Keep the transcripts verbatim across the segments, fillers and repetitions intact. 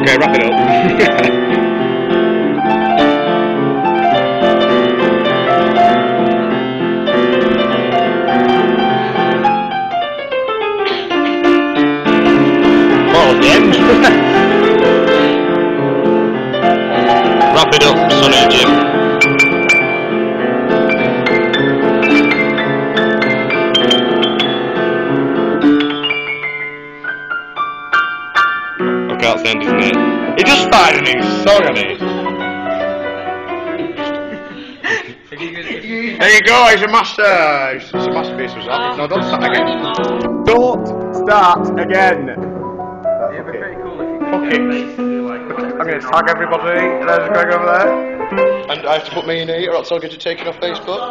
Okay, wrap it up. Oh, the end. Wrap it up, Sonny Jim. Okay, that's the end, isn't it? He just started a new song, hasn't he? There you go, he's a master. It's a masterpiece, was that? No, don't start again. Don't start again. It'd be pretty cool if you Fuck it. I'm going to tag everybody. There's Greg over there. And I have to put me in here, or else I'll get it taken off Facebook.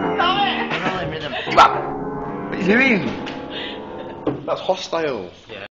What are you doing? That's hostile. Yeah.